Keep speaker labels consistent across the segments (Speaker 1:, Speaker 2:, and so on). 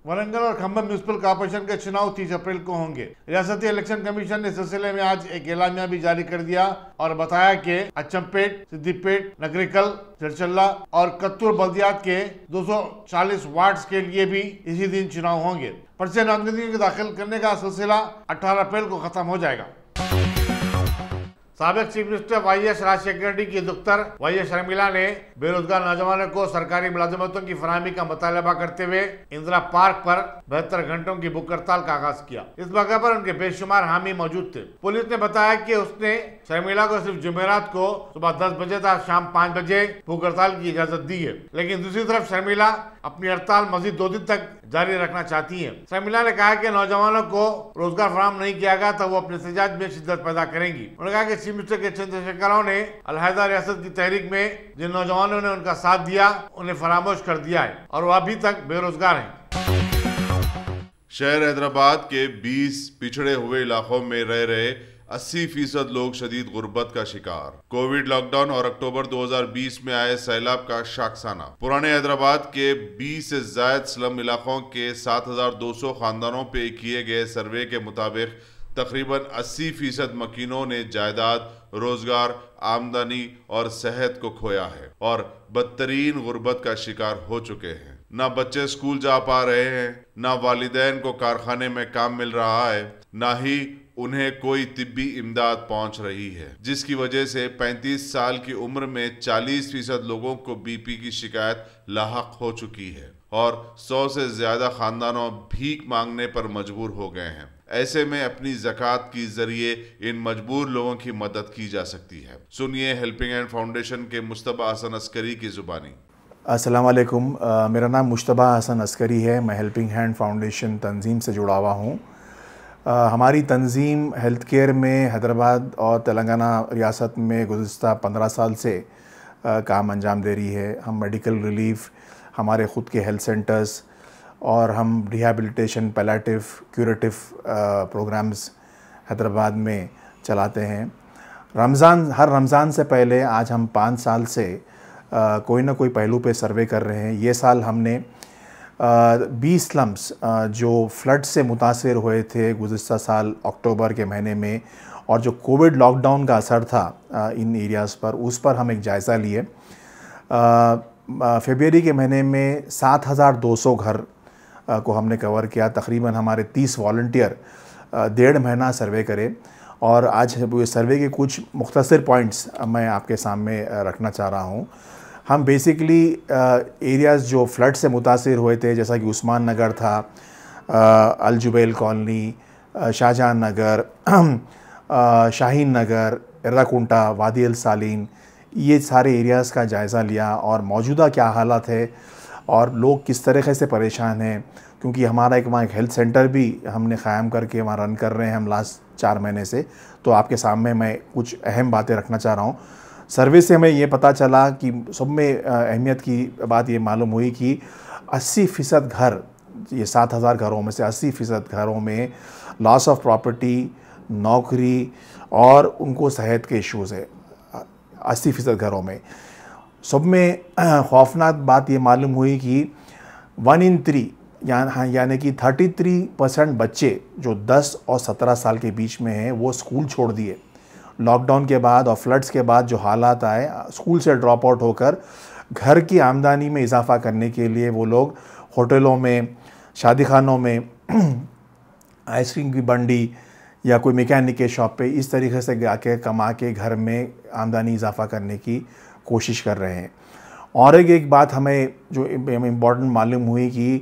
Speaker 1: वरंगल और खम्बम municipal corporation के चुनाव 30 अप्रैल को होंगे। रियासती इलेक्शन कमीशन ने इस सिलसिले में आज एक एलामिया भी जारी कर दिया और बताया कि अचमपेट, सिद्दीपेट, नगरीकल, चरचल्ला और कत्तूर बल्दियात के 240 वार्ड्स के लिए भी इसी दिन चुनाव होंगे। पर्चे नामजदगी के दाखिल करने का सिलसिला 18 अप्रैल को खत्म हो जाएगा। साबिक chief minister YS Rajasekhara Reddy की दुख्तर YS शर्मिला ने बेरोजगार नौजवानों को सरकारी मुलाजमतों की फराहमी का मुतालबा करते हुए इंदिरा पार्क पर 72 घंटों की भूख हड़ताल का आगाज किया। इस मौके पर उनके बेशुमार हामी मौजूद थे। पुलिस ने बताया कि उसने शर्मिला को सिर्फ जुमेरात को सुबह 10 बजे तक शाम 5 बजे भूख हड़ताल की इजाजत दी है, लेकिन दूसरी तरफ शर्मिला अपनी हड़ताल मजीद 2 दिन तक जारी रखना चाहती है। शर्मिला ने कहा कि नौजवानों को रोजगार फराहम नहीं किया गया तो वो अपने एहतजाज में शिद्दत पैदा करेंगी। उन्होंने कहा कि चीफ मिनिस्टर के चंद्रशेखर ने अलहदा रियासत की तहरीक में जिन नौजवानों ने उनका साथ दिया उन्हें फरामोश कर दिया है और वो अभी तक बेरोजगार हैं।
Speaker 2: शहर हैदराबाद के 20 पिछड़े हुए इलाकों में रह रहे 80% लोग शदीद गुर्बत का शिकार। कोविड लॉकडाउन और अक्टूबर 2020 में आए सैलाब का शाखसाना। पुराने हैदराबाद के 20 से ज्यादा स्लम इलाकों के 7200 खानदानों पे किए गए सर्वे के मुताबिक तकरीबन 80% मकीनों ने जायदाद, रोजगार, आमदनी और सेहत को खोया है और बदतरीन गुर्बत का शिकार हो चुके हैं। ना बच्चे स्कूल जा पा रहे हैं, ना वालिदैन को कारखाने में काम मिल रहा है, ना ही उन्हें कोई तिब्बी इमदाद पहुंच रही है, जिसकी वजह से 35 साल की उम्र में 40% लोगों को BP की शिकायत लाहक हो चुकी है और 100 से ज्यादा खानदानों भीख मांगने पर मजबूर हो गए हैं। ऐसे में अपनी ज़कात के जरिए इन मजबूर लोगों की मदद की जा सकती है। सुनिए हेल्पिंग हैंड फाउंडेशन के मुश्तबा हसन अस्करी की ज़ुबानी।
Speaker 3: अस्सलाम वालेकुम, मेरा नाम मुश्तबा हसन अस्करी है। मैं हेल्पिंग हैंड फाउंडेशन तंजीम से जुड़ा हुआ हूँ। हमारी तंजीम हेल्थ केयर में हैदराबाद और तेलंगाना रियासत में गुज़िस्ता 15 साल से काम अंजाम दे रही है। हम मेडिकल रिलीफ, हमारे ख़ुद के हेल्थ सेंटर्स और हम rehabilitation, palliative, curative programmes Hyderabad में चलाते हैं। हर रमज़ान से पहले आज हम 5 साल से कोई ना कोई पहलू पे सर्वे कर रहे हैं। ये साल हमने 20 स्लम्स जो फ्लड से मुतासिर हुए थे गुज़िस्ता साल अक्टूबर के महीने में और जो कोविड लॉकडाउन का असर था इन एरियाज़ पर, उस पर हम एक जायज़ा लिए। फरवरी के महीने में 7200 घर को हमने कवर किया। तकरीबन हमारे 30 वॉलंटियर 1.5 महीना सर्वे करे और आज सर्वे के कुछ मुख्तसर पॉइंट्स मैं आपके सामने रखना चाह रहा हूँ। हम बेसिकली एरियाज़ जो फ्लड से मुतासिर हुए थे, जैसा कि उस्मान नगर था, अल जुबैल कॉलोनी, शाहजहां नगर, शाहीन नगर, एर्राकुंटा, वादी अल सालीन, ये सारे एरियाज़ का जायज़ा लिया और मौजूदा क्या हालात है और लोग किस तरीक़े से परेशान हैं। क्योंकि हमारा वहाँ एक हेल्थ सेंटर भी हमने क़ायम करके वहाँ रन कर रहे हैं हम लास्ट 4 महीने से। तो आपके सामने मैं कुछ अहम बातें रखना चाह रहा हूँ। सर्वे से हमें ये पता चला कि सब में अहमियत की बात ये मालूम हुई कि 80% घर, ये 7000 घरों में से 80% घरों में लॉस ऑफ प्रॉपर्टी, नौकरी और उनको सेहत के इश्यूज़ है। 80% घरों में सब में खौफनाक बात ये मालूम हुई कि 1 in 3 यानी कि 33% बच्चे जो 10 और 17 साल के बीच में हैं वो स्कूल छोड़ दिए। लॉकडाउन के बाद और फ्लड्स के बाद जो हालात आए, स्कूल से ड्रॉप आउट होकर घर की आमदनी में इजाफ़ा करने के लिए वो लोग होटलों में, शादी खानों में, आइसक्रीम की बंडी या कोई मैकेनिक के शॉप पे इस तरीके से जाके कमा के घर में आमदनी इजाफ़ा करने की कोशिश कर रहे हैं। और एक बात हमें जो इम्पॉर्टेंट मालूम हुई कि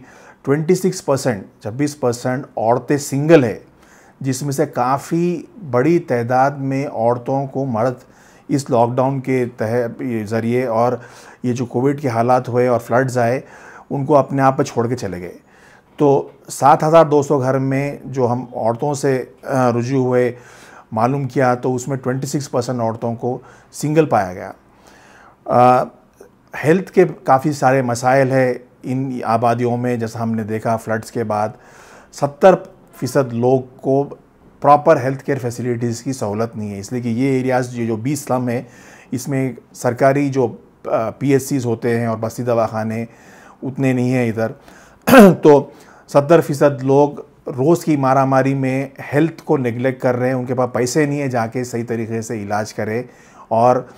Speaker 3: 26% औरतें सिंगल है, जिसमें से काफ़ी बड़ी तादाद में औरतों को मर्द इस लॉकडाउन के ज़रिए और ये जो कोविड के हालात हुए और फ्लड्स आए उनको अपने आप पर छोड़ के चले गए। तो 7200 घर में जो हम औरतों से रुजू हुए मालूम किया तो उसमें 26% औरतों को सिंगल पाया गया। हेल्थ के काफ़ी सारे मसाइल है इन आबादियों में। जैसा हमने देखा फ्लड्स के बाद 70% लोग को प्रॉपर हेल्थ केयर फैसिलिटीज़ की सहूलत नहीं है, इसलिए कि ये एरियाज़ जो 20 स्लम है इसमें सरकारी जो PSCs होते हैं और बस्ती दवाखाने उतने नहीं हैं इधर। तो 70% लोग रोज़ की मारामारी में हेल्थ को नेग्लेक्ट कर रहे हैं, उनके पास पैसे नहीं है जाके सही तरीके से इलाज करें और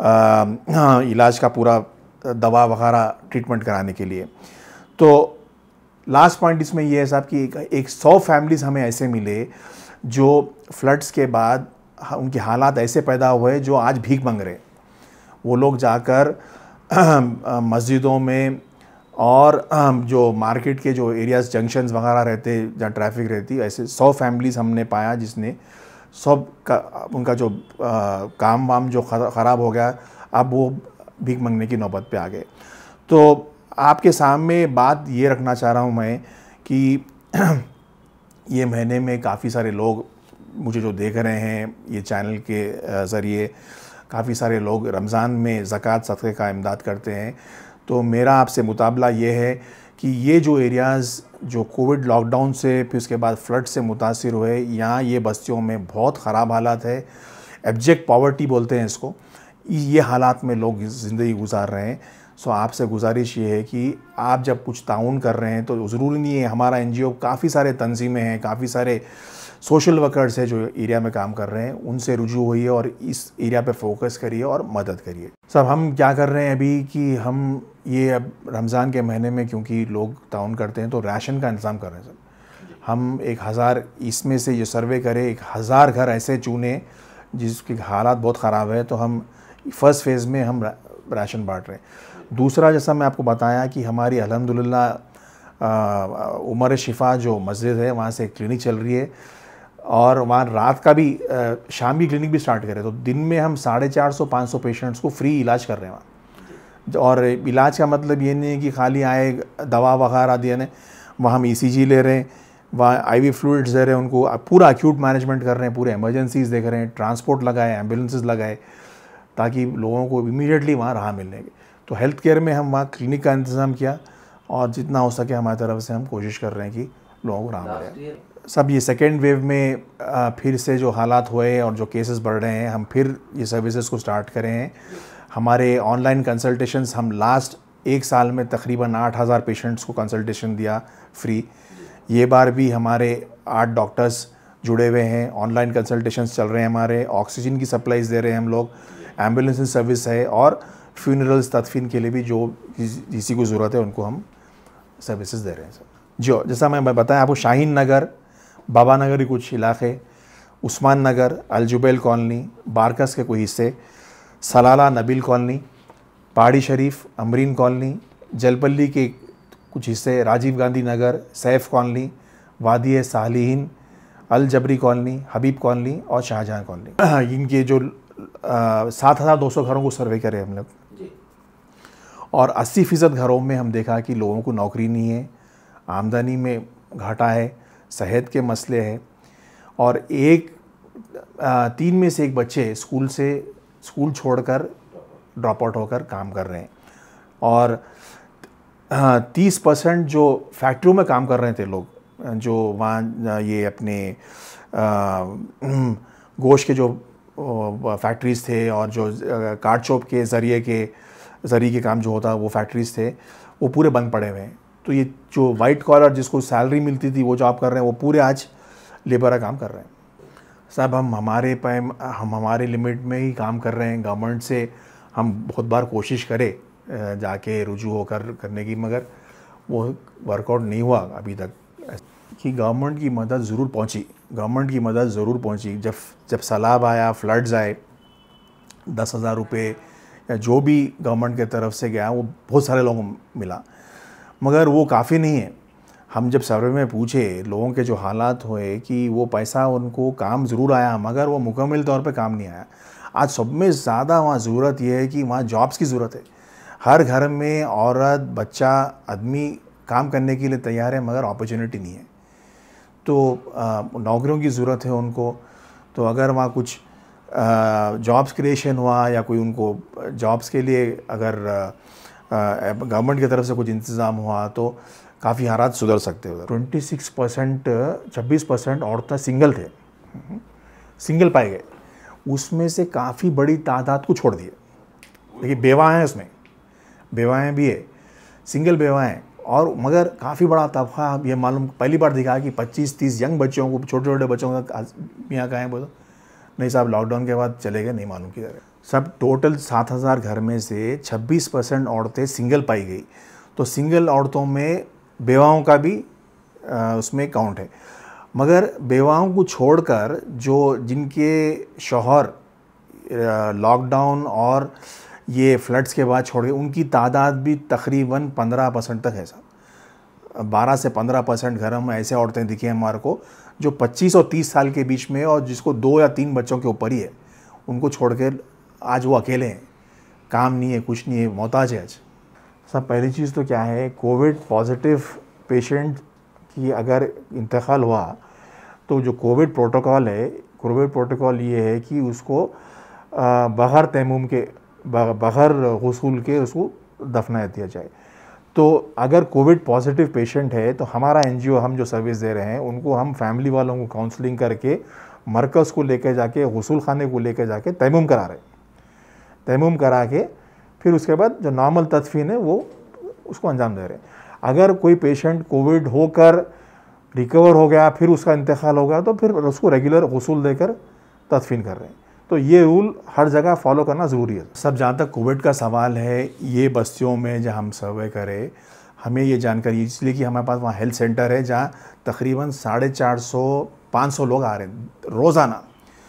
Speaker 3: इलाज का पूरा दवा वगैरह ट्रीटमेंट कराने के लिए। तो लास्ट पॉइंट इसमें ये है साहब कि एक 100 फैमिलीज़ हमें ऐसे मिले जो फ्लड्स के बाद उनके हालात ऐसे पैदा हुए जो आज भीख मांग रहे हैं। वो लोग जाकर मस्जिदों में और जो मार्केट के जो एरियाज जंक्शंस वगैरह रहते जहाँ ट्रैफिक रहती, ऐसे 100 फैमिलीज़ हमने पाया जिसने सब का उनका जो काम वाम जो ख़राब हो गया, अब वो भीख मांगने की नौबत पे आ गए। तो आपके सामने बात ये रखना चाह रहा हूँ मैं कि ये महीने में काफ़ी सारे लोग मुझे जो देख रहे हैं ये चैनल के ज़रिए, काफ़ी सारे लोग रमज़ान में ज़कात सदक़े का इमदाद करते हैं। तो मेरा आपसे मुताबला ये है कि ये जो एरियाज़ जो कोविड लॉकडाउन से फिर उसके बाद फ्लड से मुतासिर हुए, यहाँ ये बस्तियों में बहुत ख़राब हालात है, एब्जेक्ट पॉवर्टी बोलते हैं इसको, ये हालात में लोग ज़िंदगी गुजार रहे हैं। सो आपसे गुजारिश ये है कि आप जब कुछ ताउन कर रहे हैं तो ज़रूरी नहीं है, हमारा NGO काफ़ी सारे तंजीमें हैं, काफ़ी सारे सोशल वर्कर्स हैं जो एरिया में काम कर रहे हैं, उनसे रुजू होइए और इस एरिया पे फोकस करिए और मदद करिए। सब हम क्या कर रहे हैं अभी कि हम ये अब रमज़ान के महीने में क्योंकि लोग ताउन करते हैं तो राशन का इंतज़ाम कर रहे हैं सब। हम 1000 इसमें से ये सर्वे करें, 1000 घर ऐसे चुने जिसके हालात बहुत ख़राब है, तो हम फर्स्ट फेज़ में हम राशन बांट रहे हैं। दूसरा, जैसा मैं आपको बताया कि हमारी अल्हम्दुलिल्लाह उमर शिफा जो मस्जिद है वहाँ से क्लिनिक चल रही है और वहाँ रात का भी शाम की क्लिनिक भी स्टार्ट करें, तो दिन में हम 450-500 पेशेंट्स को फ्री इलाज कर रहे हैं वहाँ। और इलाज का मतलब ये नहीं है कि खाली आए दवा वगैरह दिया ने, वहाँ हम ECG ले रहे हैं, वहाँ IV फ्लूइड्स दे रहे हैं उनको, पूरा एक्यूट मैनेजमेंट कर रहे हैं, पूरे एमरजेंसीज़ देख रहे हैं, ट्रांसपोर्ट लगाए, एम्बुलेंसेस लगाए ताकि लोगों को इमीडिएटली वहाँ राह मिलने की। तो हेल्थ केयर में हम वहाँ क्लिनिक का इंतज़ाम किया और जितना हो सके हमारी तरफ से हम कोशिश कर रहे हैं कि लोगों को राह मिले। सब ये सेकेंड वेव में फिर से जो हालात हुए और जो केसेस बढ़ रहे हैं, हम फिर ये सर्विसेज को स्टार्ट करें हैं। हमारे ऑनलाइन कंसल्टेशंस, हम लास्ट 1 साल में तकरीबन 8000 पेशेंट्स को कंसल्टेशन दिया फ्री। ये बार भी हमारे 8 डॉक्टर्स जुड़े हुए हैं, ऑनलाइन कंसल्टेशंस चल रहे हैं हमारे, ऑक्सीजन की सप्लाईज़ दे रहे हैं हम लोग, एम्बुलेंस सर्विस है और फ्यूनरल्स तदफीन के लिए भी जो किसी को ज़रूरत है उनको हम सर्विसेज दे रहे हैं सर। जो जैसा मैं बताया आपको, शाहीन नगर, बाबा नगर के कुछ इलाके, उस्मान नगर, अलजुबैल कॉलोनी, बारकस के कोई हिस्से, सलाला नबील कॉलोनी, पहाड़ी शरीफ, अमरीन कॉलोनी, जलपल्ली के कुछ हिस्से, राजीव गांधी नगर, सैफ कॉलोनी, वादी सालिहीन, अल जबरी कॉलोनी, हबीब कॉलोनी और शाहजहां कॉलोनी, इनके जो 7200 घरों को सर्वे करे हम लोग और 80% घरों में हम देखा कि लोगों को नौकरी नहीं है, आमदनी में घाटा है, सेहत के मसले हैं और 3 में से 1 बच्चे स्कूल छोड़कर ड्रॉप आउट होकर काम कर रहे हैं और 30% जो फैक्ट्रियों में काम कर रहे थे लोग, जो वहाँ ये अपने गोश्त के जो फैक्ट्रीज़ थे और जो कार्ड शॉप के ज़रिए के काम जो होता वो फैक्ट्रीज़ थे, वो पूरे बंद पड़े हुए हैं। तो ये जो वाइट कॉलर जिसको सैलरी मिलती थी वो जॉब कर रहे हैं, वो पूरे आज लेबर का काम कर रहे हैं। सब हम हमारे लिमिट में ही काम कर रहे हैं। गवर्नमेंट से हम बहुत बार कोशिश करें जाके रुजू होकर करने की, मगर वो वर्कआउट नहीं हुआ अभी तक। कि गवर्नमेंट की मदद ज़रूर पहुंची। जब सैलाब आया, फ्लड्स आए, 10,000 रुपये या जो भी गवर्नमेंट के तरफ से गया वो बहुत सारे लोगों को मिला, मगर वो काफ़ी नहीं है। हम जब सर्वे में पूछे लोगों के जो हालात हुए कि वो पैसा उनको काम ज़रूर आया मगर वो मुकम्मल तौर पे काम नहीं आया। आज सब में ज़्यादा वहाँ ज़रूरत ये है कि वहाँ जॉब्स की ज़रूरत है। हर घर में औरत, बच्चा, आदमी काम करने के लिए तैयार है मगर अपॉर्चुनिटी नहीं है। तो नौकरियों की ज़रूरत है उनको। तो अगर वहाँ कुछ जॉब्स क्रिएशन हुआ या कोई उनको जॉब्स के लिए अगर गवर्नमेंट की तरफ से कुछ इंतज़ाम हुआ तो काफ़ी हालात सुधर सकते हैं। 26% औरतें सिंगल पाए गए, उसमें से काफ़ी बड़ी तादाद को छोड़ दिए। देखिए बेवा हैं, उसमें बेवाएँ भी है, सिंगल बेवा हैं और मगर काफ़ी बड़ा तबका ये मालूम पहली बार दिखा कि 25-30 यंग बच्चों को, छोटे छोटे बच्चों का यहाँ कहाँ है बोलो, नहीं साहब लॉकडाउन के बाद चले गए, नहीं मालूम किधर है। सब टोटल 7,000 घर में से 26% औरतें सिंगल पाई गई। तो सिंगल औरतों में बेवाओं का भी उसमें काउंट है। मगर बेवाओं को छोड़कर जो जिनके शौहर लॉकडाउन और ये फ्लड्स के बाद छोड़ गए, उनकी तादाद भी तकरीबन 15% तक है साहब। 12 से 15% घर में ऐसे औरतें दिखी हैं हमारे को जो 25 और 30 साल के बीच में, और जिसको 2 या 3 बच्चों के ऊपर ही है, उनको छोड़ के आज वो अकेले हैं, काम नहीं है, कुछ नहीं है, मोहताज है आज। सब पहली चीज़ तो क्या है, कोविड पॉजिटिव पेशेंट की अगर इंतकाल हुआ तो जो कोविड प्रोटोकॉल है, कोविड प्रोटोकॉल ये है कि उसको बग़ैर तैमूम के, बग़ैर गुस्ल के उसको दफना दिया जाए। तो अगर कोविड पॉजिटिव पेशेंट है तो हमारा एनजीओ, हम जो सर्विस दे रहे हैं उनको हम फैमिली वालों को काउंसलिंग करके मरकज़ को लेकर जाके, गुस्ल खाने को लेकर जाके तैमूम करा रहे हैं। तैमूम करा के फिर उसके बाद जो नॉर्मल तदफीन है वो उसको अंजाम दे रहे हैं। अगर कोई पेशेंट कोविड होकर रिकवर हो गया, फिर उसका इंतकाल हो गया, तो फिर उसको रेगुलर गुस्ल देकर तदफीन कर रहे हैं। तो ये रूल हर जगह फॉलो करना ज़रूरी है। सब जहाँ तक कोविड का सवाल है, ये बस्तियों में जहाँ हम सर्वे करें, हमें ये जानकारी इसलिए कि हमारे पास वहाँ हेल्थ सेंटर है जहाँ तकरीबन 450-500 लोग आ रहे हैं रोज़ाना।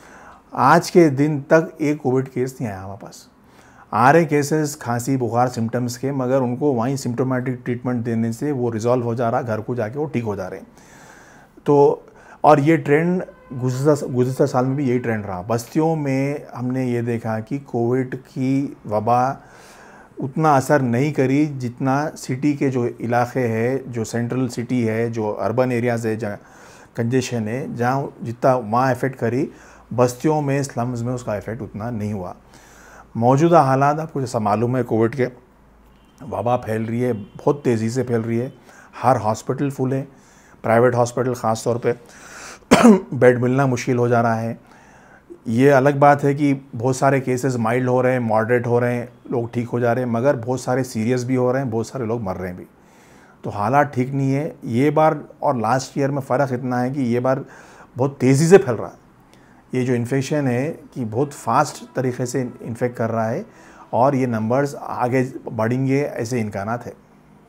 Speaker 3: आज के दिन तक एक कोविड केस नहीं आया हमारे पास। आ रहे केसेस खांसी बुखार सिम्टम्स के, मगर उनको वहीं सिम्टोमेटिक ट्रीटमेंट देने से वो रिजॉल्व हो जा रहा, घर को जाके वो ठीक हो जा रहे हैं। तो और ये ट्रेंड गुज़श्ता साल में भी यही ट्रेंड रहा। बस्तियों में हमने ये देखा कि कोविड की वबा उतना असर नहीं करी जितना सिटी के जो इलाके हैं, जो सेंट्रल सिटी है, जो अर्बन एरियाज़ है जहाँ कंजेशन है, जहाँ जितना वहाँ इफ़ेक्ट करी, बस्तियों में स्लम्स में उसका इफ़ेक्ट उतना नहीं हुआ। मौजूदा हालात आपको जैसा मालूम है, कोविड के वबा फैल रही है, बहुत तेज़ी से फैल रही है। हर हॉस्पिटल फुल है, प्राइवेट हॉस्पिटल ख़ास तौर पे बेड मिलना मुश्किल हो जा रहा है। ये अलग बात है कि बहुत सारे केसेस माइल्ड हो रहे हैं, मॉडरेट हो रहे हैं, लोग ठीक हो जा रहे हैं, मगर बहुत सारे सीरियस भी हो रहे हैं, बहुत सारे लोग मर रहे हैं भी। तो हालात ठीक नहीं है ये बार, और लास्ट ईयर में फ़र्क इतना है कि ये बार बहुत तेज़ी से फैल रहा है। ये जो इन्फेक्शन है कि बहुत फास्ट तरीके से इन्फेक्ट कर रहा है, और ये नंबर्स आगे बढ़ेंगे ऐसे इम्कानात है।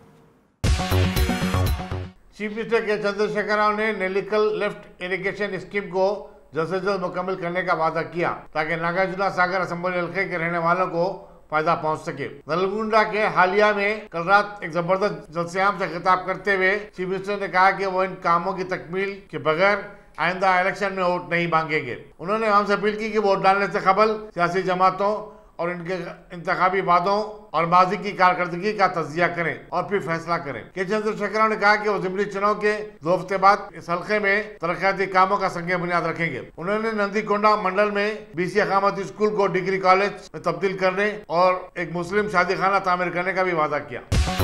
Speaker 1: चीफ मिनिस्टर के चंद्रशेखर राव ने नेलिकल लिफ्ट इरिगेशन स्कीम को जल्द से जल्द मुकम्मल करने का वादा किया ताकि नागार्जुन सागर असेंबली हल्के के रहने वालों को फायदा पहुंच सके। नलगुंडा के हालिया में कल रात एक जबरदस्त जलसेआम से खिताब करते हुए चीफ मिनिस्टर ने कहा कि वो इन कामों की तकमील के बगैर आइंदा इलेक्शन में वोट नहीं मांगेंगे। उन्होंने हमसे अपील की कि वोट डालने से कबल सियासी जमातों और इनके इंतखाबी वादों और माजी की कारकर्दगी का तजिया करें और फिर फैसला करें। के चंद्रशेखर राव ने कहा कि वो ज़िमनी चुनाव के 2 हफ्ते बाद इस हल्के में तरक्याती कामों का संग बुनियाद रखेंगे। उन्होंने नंदीकोंडा मंडल में बीसी अकामती स्कूल को डिग्री कॉलेज में तब्दील करने और एक मुस्लिम शादी खाना तामीर करने का भी वादा किया।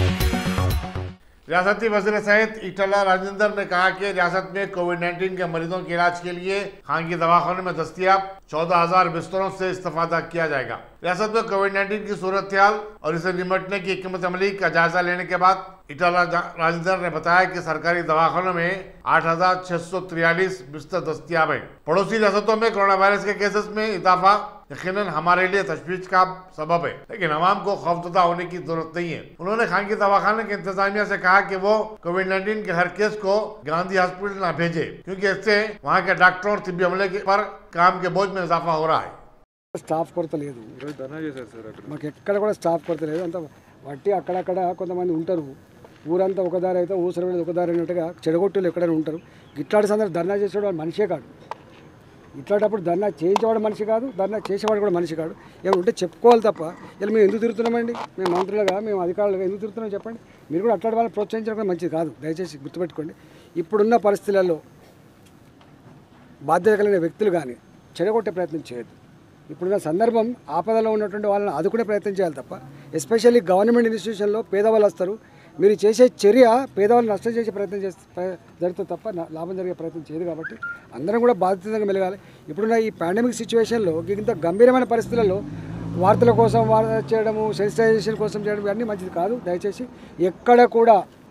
Speaker 1: रियासती वज़ीर सहित ईटला राजेंद्र ने कहा कि रियासत में कोविड-19 के मरीजों के इलाज के लिए खानगी दवाखानों में दस्तियाब 14,000 बिस्तरों से इस्तेफादा किया जाएगा। रियासत में कोविड-19 की सूरत हाल और इसे निपटने की हिकमत अमली का जायजा लेने के बाद ईटला राजेंद्र ने बताया कि सरकारी दवाखानों में 8,643 बिस्तर दस्तियाब है। पड़ोसी रियासतों में कोरोना वायरस के केसेस में इजाफा यकीनन हमारे लिए तशवीश का सबब है, लेकिन अवाम को खौफजदा होने की जरूरत नहीं है। उन्होंने खानगी दवाखाने के इंतजामिया से कहा कि वो कोविड-19 के हर केस को गांधी हॉस्पिटल न भेजे, क्योंकि इससे वहाँ के डॉक्टरों और तिब्बी अमले पर काम के बोझ में इजाफा हो रहा है।
Speaker 4: స్టాఫ్ కొరత లేదు, మాకు ఎక్కడ కూడా స్టాఫ్ కొరత లేదు. అంత బట్టి అక్కడక్కడ కొంతమంది ఉంటారు, ఊరంతా ఒక దారి అయితే ఊసర వెళ్ళేది ఒక దారి అన్నట్టుగా చెడగొట్టులు ఎక్కడైనా ఉంటారు. ఇట్లాంటి సందర్భం ధర్నా చేసేవాడు మనిషే కాదు, ఇట్లాంటప్పుడు ధర్నా చేయించేవాడు మనిషి కాదు, ధర్నా చేసేవాడు కూడా మనిషి కాదు. ఏమైనా ఉంటే చెప్పుకోవాలి తప్ప ఇలా మేము ఎందుకు తిరుగుతున్నామండి, మేము మంత్రులుగా మేము అధికారులుగా ఎందుకు తిరుగుతున్నాం చెప్పండి. మీరు కూడా అట్లాంటి వాళ్ళని ప్రోత్సహించడం కూడా మంచిది కాదు, దయచేసి గుర్తుపెట్టుకోండి. ఇప్పుడున్న పరిస్థితులలో బాధ్యత కలిగిన వ్యక్తులు కానీ చెడగొట్టే ప్రయత్నం చేయొద్దు. ఇప్పుడున్న సందర్భం ఆపదలో ఉన్నటువంటి వాళ్ళని ఆదుకునే ప్రయత్నం చేయాలి తప్ప, ఎస్పెషల్లీ గవర్నమెంట్ ఇన్స్టిట్యూషన్లో పేదవాళ్ళు వస్తారు, మీరు చేసే చర్య పేదవాళ్ళు నష్టం చేసే ప్రయత్నం జరుగుతుంది తప్ప లాభం జరిగే ప్రయత్నం చేయదు. కాబట్టి అందరం కూడా బాధ్యతగా మెలగాలి. ఇప్పుడున్న ఈ పాండమిక్ సిచ్యువేషన్లో ఇంత గంభీరమైన పరిస్థితులలో వార్తల కోసం చేయడము, సెన్సిటైజేషన్ కోసం చేయడం ఇవన్నీ మంచిది కాదు. దయచేసి ఎక్కడ కూడా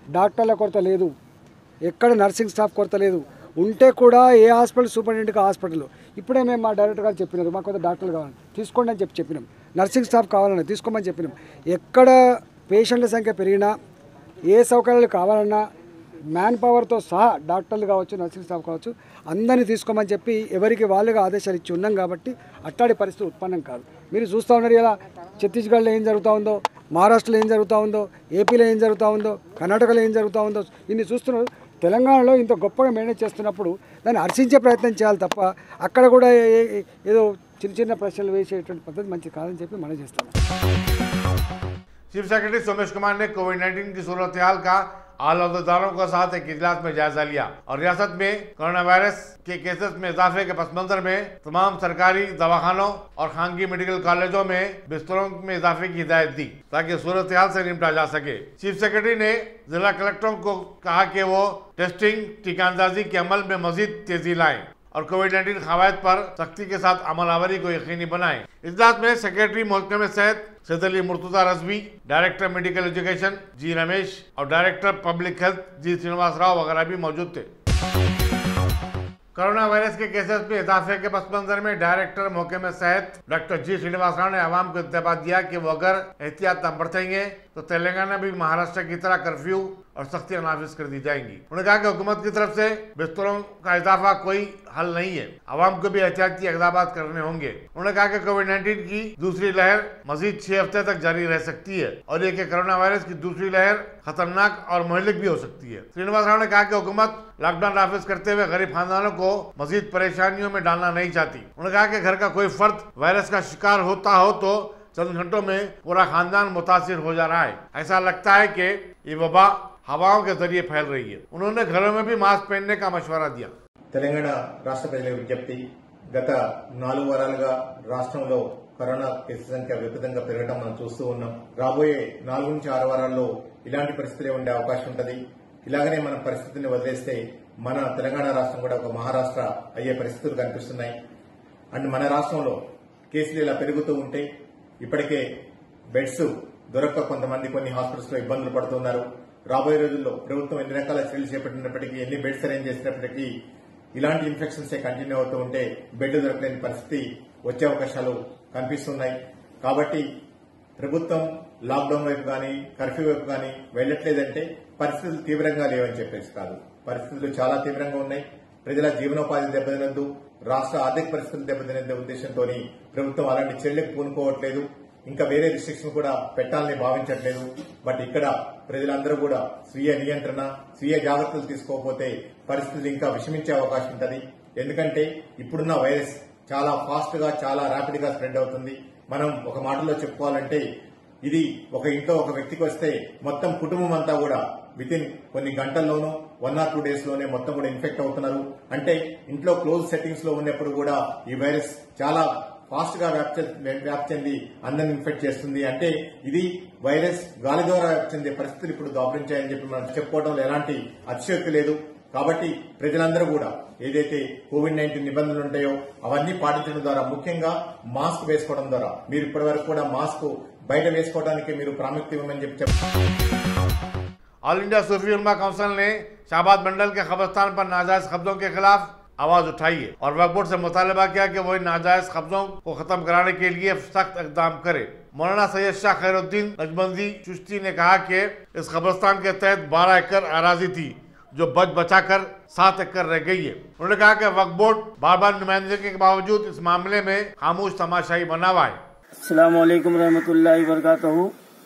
Speaker 4: డాక్టర్ల కొరత లేదు, ఎక్కడ నర్సింగ్ స్టాఫ్ కొరత లేదు. ఉంటే కూడా ఏ హాస్పిటల్ సూపరింటెండెంట్గా హాస్పిటల్ ఇప్పుడే మేము మా డైరెక్టర్ గారు చెప్పినారు, మాకు కొంత డాక్టర్లు కావాలని తీసుకోండి అని చెప్పినాం, నర్సింగ్ స్టాఫ్ కావాలన్నా తీసుకోమని చెప్పినాం. ఎక్కడ పేషెంట్ల సంఖ్య పెరిగినా ఏ సౌకర్యాలు కావాలన్నా మ్యాన్ పవర్తో సహా డాక్టర్లు కావచ్చు, నర్సింగ్ స్టాఫ్ కావచ్చు, అందరినీ తీసుకోమని చెప్పి ఎవరికి వాళ్ళుగా ఆదేశాలు ఇచ్చి ఉన్నాం. కాబట్టి అట్టాడి పరిస్థితి ఉత్పన్నం కాదు. మీరు చూస్తూ ఉన్నారు ఇలా ఛత్తీస్గఢ్లో ఏం జరుగుతూ ఉందో, మహారాష్ట్రలో ఏం జరుగుతూ ఉందో, ఏపీలో ఏం జరుగుతూ ఉందో, కర్ణాటకలో ఏం జరుగుతూ ఉందో ఇన్ని చూస్తున్నారు. తెలంగాణలో ఇంత గొప్పగా మేనేజ్ చేస్తున్నప్పుడు దాన్ని హర్షించే ప్రయత్నం చేయాలి తప్ప అక్కడ కూడా ఏదో చిన్న చిన్న ప్రశ్నలు వేసేటువంటి పద్ధతి మంచి కాదని చెప్పి మనం చేస్తాం.
Speaker 1: चीफ सेक्रेटरी सोमेश कुमार ने कोविड-19 की सूरत हाल का आलादारों के साथ एक इजलास में जायजा लिया और रियासत में कोरोना वायरस के केसेस में इजाफे के पस मंजर में तमाम सरकारी दवाखानों और खानगी मेडिकल कॉलेजों में बिस्तरों में इजाफे की हिदायत दी ताकि सूरत हाल से निपटा जा सके. चीफ सेक्रेटरी ने जिला कलेक्टरों को कहा कि वो टेस्टिंग, टीकांदाजी के अमल में मजीद तेजी लाएं और कोविड-19 कवायद पर सख्ती के साथ अमलावरी को यकीनी बनाएं. इजलास में सेक्रेटरी महकमे सेहत Syed Ali Murtaza Rizvi, director medical education G Ramesh और director public health G Srinivas Rao वगैरह भी मौजूद थे. कोरोना वायरस के केसेस में इजाफे के पस मंजर में डायरेक्टर महकमे सेहत डॉक्टर जी श्रीनिवास राव ने आवाम को इत्तेफाक दिया कि वो अगर एहतियात न बरतेंगे तो तेलंगाना भी महाराष्ट्र की तरह कर्फ्यू और सख्तियां नाफिज कर दी जाएंगी. उन्होंने कहा कि हुकूमत की तरफ से बिस्तरों का इजाफा कोई हल नहीं है, आवाम को भी एहतियाती इक़दाम करने होंगे. उन्होंने कहा कि कोविड-19 की दूसरी लहर मजीद 6 हफ्ते तक जारी रह सकती है और ये कि कोरोना वायरस की दूसरी लहर खतरनाक और मुहलिक भी हो सकती है. श्रीनिवास राव ने कहा कि हुकूमत लॉकडाउन नाफिज करते हुए गरीब खानदानों को मजीद परेशानियों में डालना नहीं चाहती. उन्होंने कहा कि घर का कोई फर्द वायरस का शिकार होता हो तो चंद घंटों में पूरा खानदान मुतासिर हो जा रहा है. ऐसा लगता है कि ये वबा हवाओं के जरिए फैल रही है. उन्होंने घरों में भी मास्क पहनने का मशवरा दिया.
Speaker 5: తెలంగాణ రాష్ట్ర ప్రజల విజ్ఞప్తి, గత 4 వారాలుగా రాష్ట్రంలో కరోనా కేసుల సంఖ్య విపరీతంగా పెరగడం మనం చూస్తూ ఉన్నాం. రాబోయే 4 నుంచి 6 వారాల్లో ఇలాంటి పరిస్థితులే ఉండే అవకాశం ఉంటుంది. ఇలాగనే మన పరిస్థితిని వదిలేస్తే మన తెలంగాణ రాష్ట్రం కూడా ఒక మహారాష్ట్ర అయ్యే పరిస్థితులు కనిపిస్తున్నాయి. అండ్ మన రాష్ట్రంలో కేసులు ఇలా పెరుగుతూ ఉంటే ఇప్పటికే బెడ్స్ దొరక్క కొంతమంది కొన్ని హాస్పిటల్స్ లో ఇబ్బందులు పడుతున్నారు. రాబోయే రోజుల్లో ప్రభుత్వం ఎన్ని రకాల చర్యలు చేపట్టినప్పటికీ, ఎన్ని బెడ్స్ అరేంజ్ చేసినప్పటికీ ఇలాంటి ఇన్ఫెక్షన్స్ కంటిన్యూ అవుతూ ఉంటే బెడ్ దొరకలేని పరిస్థితి వచ్చే అవకాశాలు కనిపిస్తున్నాయి. కాబట్టి ప్రభుత్వం లాక్డౌన్ వైపు కానీ కర్ఫ్యూ వైపు కానీ వెళ్లట్లేదంటే పరిస్థితులు తీవ్రంగా లేవని చెప్పేసి కాదు. పరిస్థితులు చాలా తీవ్రంగా ఉన్నాయి. ప్రజల జీవనోపాధి దెబ్బతినొద్దు, రాష్ట్ర ఆర్థిక పరిస్థితులు దెబ్బతినే ఉద్దేశంతో ప్రభుత్వం అలాంటి చర్యలకు పూనుకోవట్లేదు. ఇంకా వేరే రిస్ట్రిక్షన్ కూడా పెట్టాలని భావించట్లేదు. బట్ ఇక్కడ ప్రజలందరూ కూడా స్వీయ నియంత్రణ, స్వీయ జాగ్రత్తలు తీసుకోకపోతే పరిస్థితులు ఇంకా విషమించే అవకాశం ఉంటుంది. ఎందుకంటే ఇప్పుడున్న వైరస్ చాలా ఫాస్ట్ గా, చాలా ర్యాపిడ్ గా స్ప్రెడ్ అవుతుంది. మనం ఒక మాటలో చెప్పుకోవాలంటే ఇది ఒక ఇంట్లో ఒక వ్యక్తికి వస్తే మొత్తం కుటుంబం అంతా కూడా వితిన్ కొన్ని గంటల్లోనూ 1 or 2 days లోనే మొత్తం కూడా ఇన్ఫెక్ట్ అవుతున్నారు. అంటే ఇంట్లో క్లోజ్ సెట్టింగ్స్ లో ఉన్నప్పుడు కూడా ఈ వైరస్ చాలా ఫాస్ట్ గా వ్యాప్తి చెంది అందరిని ఇన్ఫెక్ట్ చేస్తుంది. అంటే ఇది వైరస్ గాలి ద్వారా వ్యాప్తి చెందే పరిస్థితులు ఇప్పుడు దాపరించాయని చెప్పి మనం చెప్పుకోవడంలో ఎలాంటి అతిశయోక్తి లేదు. కాబట్టి ప్రజలందరూ కూడా ఏదైతే కోవిడ్-19 నిబంధనలు ఉంటాయో అవన్నీ పాటించడం ద్వారా, ముఖ్యంగా మాస్క్ వేసుకోవడం ద్వారా, మీరు ఇప్పటి వరకు కూడా మాస్క్ బయట వేసుకోవడానికి మీరు ప్రాముఖ్యత ఇవ్వమని చెప్పి
Speaker 1: ऑल इंडिया सूफी उलमा काउंसिल ने शाहबाद मंडल के कब्रिस्तान पर नाजायज कब्जों के खिलाफ आवाज उठाई है और वक्फ बोर्ड से मुतालबा किया कि वो इन नाजायज कब्जों को खत्म कराने के लिए सख्त इकदाम करे. मौलाना सैयद शाह खैरुद्दीन नजबंदी चिश्ती ने कहा कि इस कब्रिस्तान के तहत 12 एकड़ अराजी थी जो बचाकर 7 एकड़ रह गई है. उन्होंने कहा कि वक्फ बोर्ड बार बार नुमाइंदगी के बावजूद इस मामले में खामोश तमाशाई बना हुआ है.
Speaker 6: अस्सलाम वालेकुम रहमतुल्लाहि वबरकातुहू.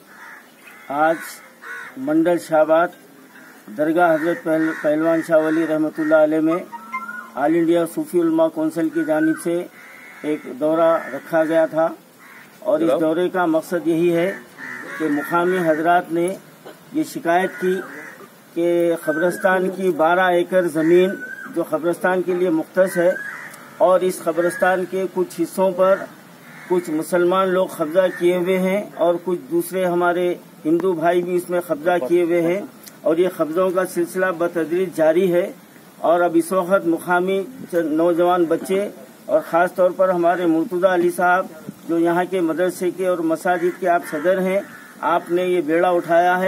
Speaker 6: आज मंडल शाहबाद दरगाह हजरत पहलवान शाह वली रहमतुल्लाह अलैह में ऑल इंडिया सूफी उलमा काउंसिल की जानिब से एक दौरा रखा गया था और इस दौरे का मकसद यही है कि मुकामी हजरात ने ये शिकायत की कि कब्रिस्तान की 12 एकड़ ज़मीन जो कब्रिस्तान के लिए मुख्तस है और इस कब्रिस्तान के कुछ हिस्सों पर कुछ मुसलमान लोग कब्जा किए हुए हैं और कुछ दूसरे हमारे हिंदू भाई भी इसमें कब्जा किए हुए हैं और ये कब्जों का सिलसिला बतदरीज जारी है. और अब इस वक्त मुकामी नौजवान बच्चे और ख़ास तौर पर हमारे मुर्तज़ा अली साहब जो यहाँ के मदरसे के और मसाजिद के आप सदर हैं, आपने ये बेड़ा उठाया है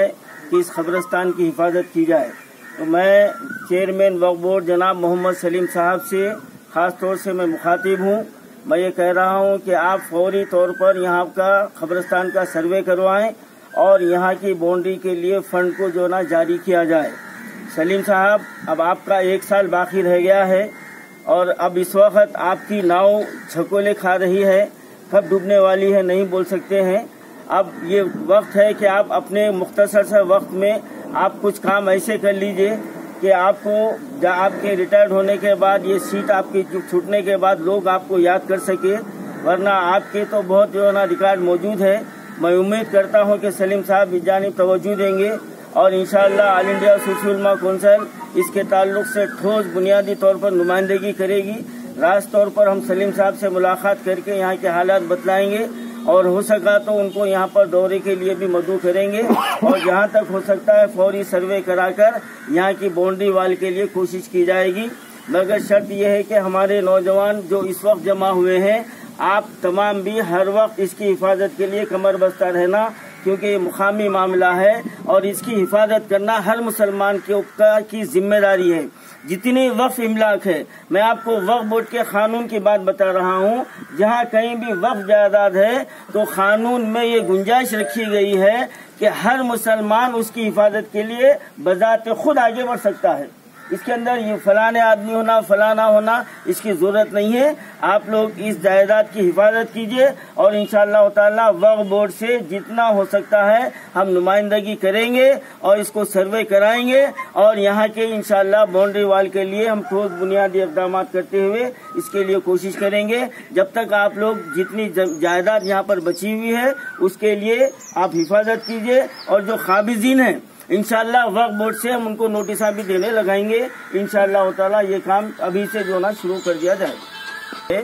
Speaker 6: कि इस कब्रिस्तान की हिफाजत की जाए। तो मैं चेयरमैन वक्फ बोर्ड जनाब मोहम्मद सलीम साहब से ख़ास तौर से मैं मुखातिब हूँ। मैं ये कह रहा हूँ कि आप फौरी तौर पर यहाँ का कब्रिस्तान का सर्वे करवाएं और यहाँ की बाउंड्री के लिए फंड को जो ना जारी किया जाए। सलीम साहब, अब आपका 1 साल बाकी रह गया है और अब इस वक्त आपकी नाव झकोले खा रही है, कब डूबने वाली है नहीं बोल सकते हैं। अब ये वक्त है कि आप अपने मुख्तसर से वक्त में आप कुछ काम ऐसे कर लीजिए कि आपको आपके रिटायर्ड होने के बाद ये सीट आपकी छूटने के बाद लोग आपको याद कर सके, वरना आपके तो बहुत जो है ना रिकॉर्ड मौजूद है। मैं उम्मीद करता हूँ कि सलीम साहब इस जानिब तवज्जो देंगे और इंशाअल्लाह ऑल इंडिया सूफी उलमा कौंसिल इसके ताल्लुक से ठोस बुनियादी तौर पर नुमाइंदगी करेगी। रास तौर पर हम सलीम साहब से मुलाकात करके यहाँ के हालात बतलाएंगे और हो सका तो उनको यहाँ पर दौरे के लिए भी मदऊ करेंगे और जहाँ तक हो सकता है फौरी सर्वे कराकर यहाँ की बाउंड्री वाल के लिए कोशिश की जाएगी। मगर शर्त यह है कि हमारे नौजवान जो इस वक्त जमा हुए हैं, आप तमाम भी हर वक्त इसकी हिफाजत के लिए कमर बस्ता रहना, क्योंकि ये मुकामी मामला है और इसकी हिफाजत करना हर मुसलमान की जिम्मेदारी है। जितनी वक्फ इमलाक है, मैं आपको वक्फ बोर्ड के कानून की बात बता रहा हूँ, जहाँ कहीं भी वक्फ जायदाद है तो कानून में ये गुंजाइश रखी गई है कि हर मुसलमान उसकी हिफाजत के लिए बजाते खुद आगे बढ़ सकता है। इसके अंदर ये फलाने आदमी होना फलाना होना इसकी जरूरत नहीं है। आप लोग इस जायदाद की हिफाजत कीजिए और इंशाअल्लाह ताला वक्फ बोर्ड से जितना हो सकता है हम नुमाइंदगी करेंगे और इसको सर्वे कराएंगे और यहाँ के इंशाअल्लाह बाउंड्री वाल के लिए हम ठोस बुनियादी इक़दाम करते हुए इसके लिए कोशिश करेंगे। जब तक आप लोग जितनी जायदाद यहाँ पर बची हुई है उसके लिए आप हिफाजत कीजिए और जो काबिज़ीन हैं इंशाअल्लाह वक्फ बोर्ड से हम उनको नोटिस भी देने लगाएंगे। इंशाअल्लाह ताला ये काम अभी से जो ना शुरू कर दिया जाए।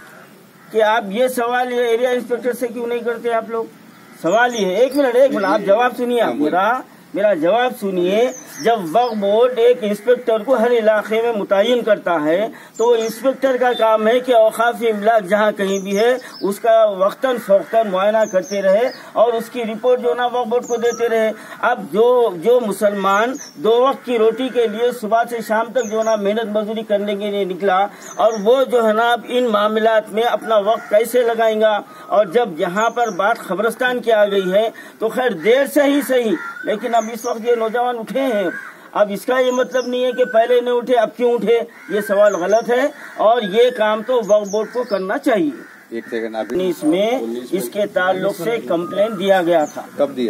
Speaker 6: कि आप ये सवाल ये एरिया इंस्पेक्टर से क्यों नहीं करते आप लोग? सवाल ये है, एक मिनट आप जवाब सुनिए। आप मेरा जवाब सुनिए। जब वक्फ बोर्ड एक इंस्पेक्टर को हर इलाके में मुतय्यन करता है तो इंस्पेक्टर का काम है कि औकाफ़ी इमलाक जहाँ कहीं भी है उसका वक्तन फ़ौक़तन मुआयना करते रहे और उसकी रिपोर्ट जो ना वक्फ बोर्ड को देते रहे। अब जो मुसलमान 2 वक्त की रोटी के लिए सुबह से शाम तक जो ना मेहनत मजदूरी करने के लिए निकला और वो जो है ना अब इन मामलात में अपना वक्त कैसे लगाएगा। और जब यहाँ पर बात कब्रिस्तान की आ गई है तो खैर देर से ही सही, लेकिन अब इस वक्त ये नौजवान उठे हैं। अब इसका ये मतलब नहीं है कि पहले नहीं उठे अब क्यों उठे, ये सवाल गलत है और ये काम तो वक्फ बोर्ड को करना चाहिए। 2019 में इसके ताल्लुक से कंप्लेन दिया गया था।
Speaker 7: कब दिया?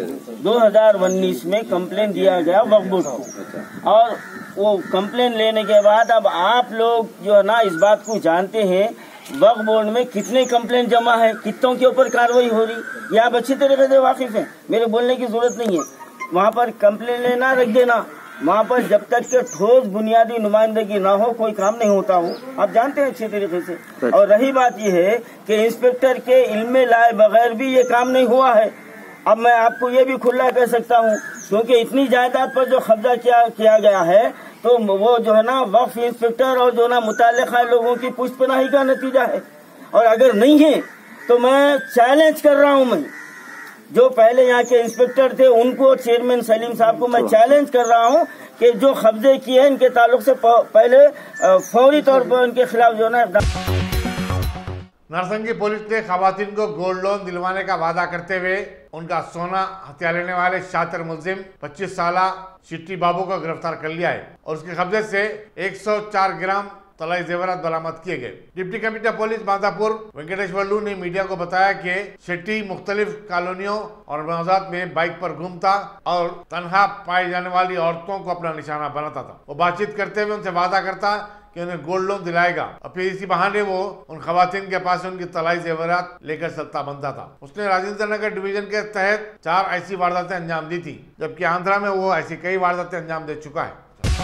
Speaker 6: 2019 में कंप्लेन दिया गया वक्फ बोर्ड को और वो कंप्लेन लेने के बाद अब आप लोग जो है ना इस बात को जानते हैं वक्फ बोर्ड में कितने कंप्लेन जमा है, कितनों के ऊपर कार्रवाई हो रही, ये आप अच्छी तरीके से वाकिफ हैं, मेरे बोलने की जरूरत नहीं है। वहाँ पर कंप्लेन लेना रख देना, वहाँ पर जब तक के ठोस बुनियादी नुमाइंदगी ना हो कोई काम नहीं होता हो, आप जानते हैं अच्छी तरीके से। और रही बात यह है कि इंस्पेक्टर के इल्म लाए बगैर भी ये काम नहीं हुआ है। अब मैं आपको ये भी खुला कह सकता हूँ क्योंकि इतनी जायदाद पर जो कब्जा किया गया है तो वो जो है ना वक्फ इंस्पेक्टर और जो ना मुताल्लिक़ा लोगों की पुष्पनाही का नतीजा है। और अगर नहीं है तो मैं चैलेंज कर रहा हूँ, मैं जो पहले यहाँ के इंस्पेक्टर थे उनको, चेयरमैन सलीम साहब को मैं चैलेंज कर रहा हूँ कि जो कब्जे किए हैं इनके ताल्लुक से पहले फौरी तौर पर उनके खिलाफ जो है।
Speaker 1: नरसंगी पुलिस ने खवातीन को गोल्ड लोन दिलवाने का वादा करते हुए उनका सोना हथिया लेने वाले शातिर मुलजिम 25 साल चिट्टी बाबू को गिरफ्तार कर लिया है और उसके कब्जे से 104 ग्राम तलाई जेवरात बरामद किए गए। Deputy commissioner police Madhapur Venkateshwarlu ने मीडिया को बताया कि शेट्टी मुख्तलिफ कॉलोनियों और मौजात में बाइक पर घूमता और तनहा पाई जाने वाली औरतों को अपना निशाना बनाता था। वो बातचीत करते हुए उनसे वादा करता कि उन्हें गोल्ड लोन दिलाएगा और फिर इसी बहाने वो उन खवातीन के पास उनकी तलाई जेवरात लेकर चलता बनता था। उसने राजेंद्र नगर डिवीजन के तहत 4 ऐसी वारदातें अंजाम दी थी, जबकि आंध्रा में वो ऐसी कई वारदातें अंजाम दे चुका है।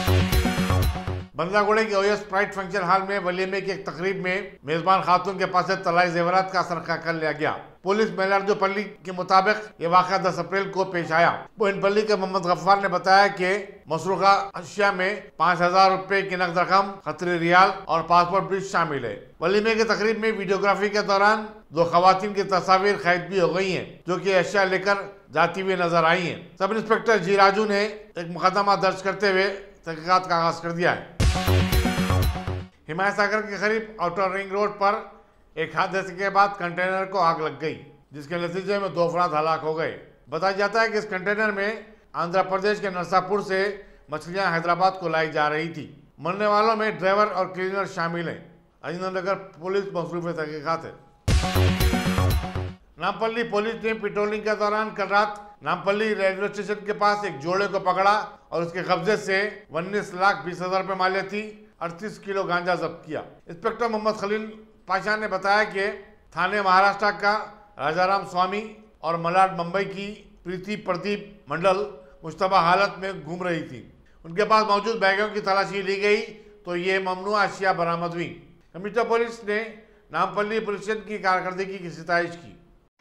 Speaker 1: बंदलागुड़े के ओएस प्राइड फंक्शन हॉल में वलीमे की एक तकरीब में मेजबान खातून के पास से तलाई जेवरात का सरका कर लिया गया। पुलिस मेलार्जोपल्ली के मुताबिक ये वाक़या 10 अप्रैल को पेश आया। बोइनपल्ली के मोहम्मद गफ्फार ने बताया कि मसरूका अशिया में 5000 रुपए की नकद रकम, खतरी रियाल और पासपोर्ट भी शामिल है। वलीमे की तकरीब में वीडियोग्राफी के दौरान 2 खवातीन की तस्वीर कैद भी हो गई हैं, जो कि अशिया लेकर जाती हुई नजर आई हैं। सब इंस्पेक्टर जी राजू ने एक मुकदमा दर्ज करते हुए तहकीकात का आगाज कर दिया है। हिमायत सागर के करीब आउटर रिंग रोड पर एक हादसे के बाद कंटेनर को आग लग गई, जिसके नतीजे में 2 अफराद हलाक हो गए। बताया जाता है कि इस कंटेनर में आंध्र प्रदेश के नरसापुर से मछलियां हैदराबाद को लाई जा रही थी। मरने वालों में ड्राइवर और क्लीनर शामिल हैं। अजीमनगर पुलिस मसरूफ तहकीकात है। नामपल्ली पुलिस ने पेट्रोलिंग के दौरान कल रात नामपल्ली रेलवे स्टेशन के पास एक जोड़े को पकड़ा और उसके कब्जे से 19,20,000 रुपए मालियती 38 किलो गांजा जब्त किया। इंस्पेक्टर मोहम्मद खलील पाशा ने बताया कि थाने महाराष्ट्र का राजाराम स्वामी और मलाड मुंबई की प्रीति प्रदीप मंडल मुश्तबा हालत में घूम रही थी। उनके पास मौजूद बैगों की तलाशी ली गई तो ये ममनुआ अशिया बरामद हुई। कमिश्नर पुलिस ने नामपल्ली पुलिस स्टेशन की कारकर्दगी की सितारिश की।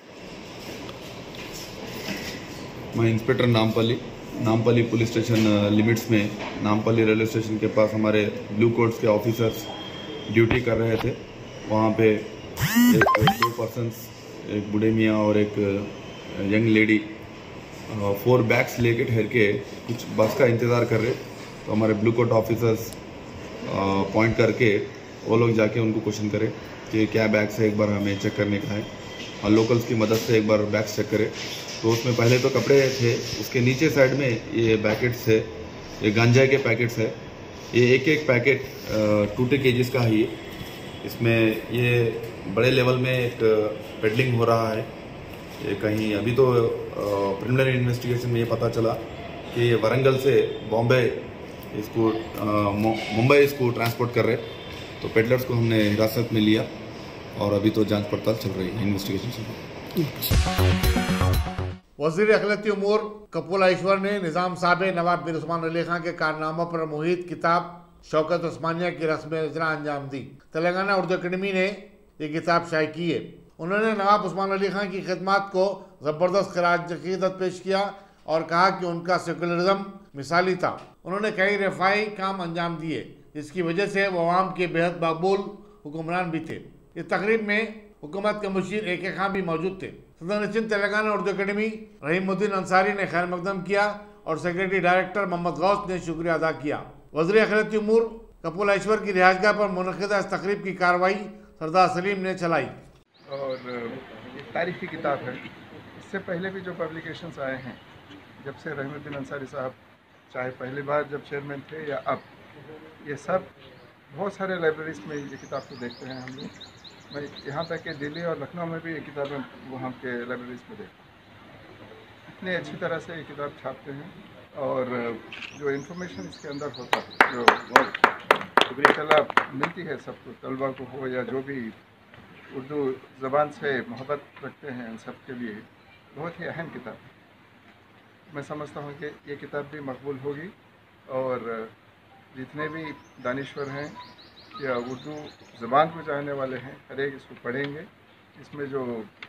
Speaker 7: मैं inspector Nampally police station limits में नामपल्ली रेलवे स्टेशन के पास हमारे ब्लू कोट्स के ऑफिसर्स ड्यूटी कर रहे थे। वहाँ पे 2 पर्सन्स, एक बूढ़े मियाँ और एक यंग लेडी 4 बैग्स लेके ठहर के कुछ बस का इंतज़ार कर रहे। तो हमारे ब्लू कोट ऑफिसर्स पॉइंट करके वो लोग जाके उनको क्वेश्चन करें कि क्या बैग्स है, एक बार हमें चेक करने का है। और लोकल्स की मदद से एक बार बैग्स चेक करें तो उसमें पहले तो कपड़े थे, उसके नीचे साइड में ये पैकेट्स है, ये गांजा के पैकेट्स है। ये एक पैकेट 2 kgs का है। इसमें ये बड़े लेवल में एक पेडलिंग हो रहा है। ये कहीं अभी तो प्रिलिमिनरी इन्वेस्टिगेशन में ये पता चला कि ये वरंगल से बॉम्बे इसको मुंबई इसको ट्रांसपोर्ट कर रहे। तो पेडलर्स को हमने हिरासत में लिया और अभी तो जांच पड़ताल चल रही है, इन्वेस्टिगेशन चल रही है।
Speaker 1: वज़ीर अखिलती उमूर कपूल ईश्वर ने निज़ाम साहब नवाब बिन उस्मान अली खां के कारनामों पर मुहित किताब शौकत उस्मानिया की रस्म इजरा अंजाम दी। तेलंगाना उर्दू अकेडमी ने ये किताब शाये की है। उन्होंने नवाब उस्मान अली खां की खिदमत को ज़बरदस्त खराज अक़ीदत पेश किया और कहा कि उनका सेकुलरिज्म मिसाली था। उन्होंने कई रफ़ाई काम अंजाम दिए जिसकी वजह से वो आवाम के बेहद मकबूल हुक्मरान भी थे। इस तकरीब में हुकूमत के मुशीर AK खां भी मौजूद थे। सदर नशीन तेलंगाना उर्दू अकेडमी रहीमुद्दीन अंसारी ने खैर मकदम किया और सेक्रेटरी डायरेक्टर मोहम्मद गौस ने शुक्रिया अदा किया। वज़ीर अखिलती उमूर कपूल ईश्वर की रिहाइशगाह पर मुनक़िदा इस तकरीब की कार्रवाई सरदार सलीम ने चलाई।
Speaker 8: और एक तारीखी किताब है। इससे पहले भी जो पब्लिकेशंस आए हैं, जब से रहीमुद्दीन अंसारी साहब चाहे पहली बार जब चेयरमैन थे या अब, ये सब बहुत सारे लाइब्रेरीज में ये किताब को देखते हैं हम लोग। मैं यहाँ तक कि दिल्ली और लखनऊ में भी ये किताबें वहाँ के लाइब्रेरीज में देखता हूँ। इतनी अच्छी तरह से ये किताब छापते हैं और जो इन्फॉर्मेशन इसके अंदर होता है, जो बहुत तलब मिलती है सबको, तलबा को हो या जो भी उर्दू ज़बान से मोहब्बत रखते हैं, उन सब के लिए बहुत ही अहम किताब है। मैं समझता हूँ कि ये किताब भी मकबूल होगी और जितने भी दानिश्वर हैं या उर्दू ज़बान को जानने वाले हैं, हर एक इसको पढ़ेंगे। इसमें जो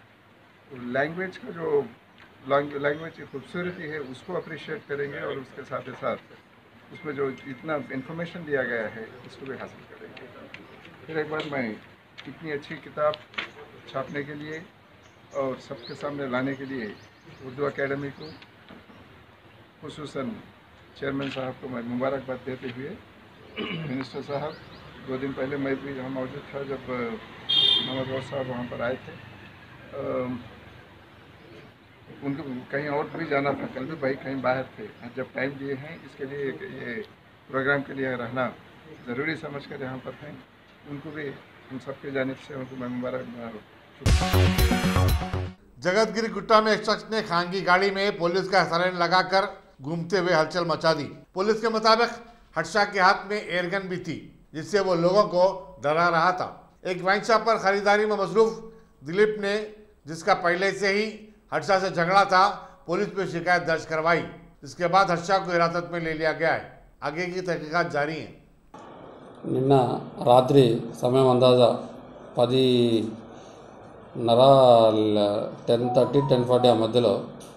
Speaker 8: लैंग्वेज का जो लैंग्वेज की खूबसूरती है उसको अप्रिशिएट करेंगे और उसके साथ ही साथ उसमें जो इतना इन्फॉर्मेशन दिया गया है इसको भी हासिल करेंगे। फिर एक बार मैं इतनी अच्छी किताब छापने के लिए और सबके सामने लाने के लिए उर्दू अकेडमी को, खुसूसन चेयरमैन साहब को मैं मुबारकबाद देते हुए, मिनिस्टर साहब 2 दिन पहले मैं भी यहाँ मौजूद था जब मोहम्मद गौस साहब वहाँ पर आए थे। उनको कहीं और भी जाना था, कल भी भाई कहीं बाहर थे। जब टाइम दिए हैं इसके लिए, ये प्रोग्राम के लिए रहना ज़रूरी समझ कर यहाँ पर हैं, उनको भी हम सबके जानिब से उनको मैं मुबारकबाद।
Speaker 1: जगतगिरी गुट्टा में एक शख्स ने खान की गाड़ी में पुलिस का सायरन लगाकर घूमते हुए हलचल मचा दी। पुलिस के मुताबिक हर्षा के हाथ में एयरगन भी थी जिससे वो लोगों को डरा रहा था। एक वाइन शॉप पर खरीदारी में मसरूफ दिलीप ने, जिसका पहले से ही हर्षा से झगड़ा था, पुलिस में शिकायत दर्ज करवाई। इसके बाद हर्षा को हिरासत में ले लिया गया है। आगे की तहकीकात जारी हैं।
Speaker 9: నిన్న రాత్రి సమయం అందాజా 10:30 10:40 ఆ మధ్యలో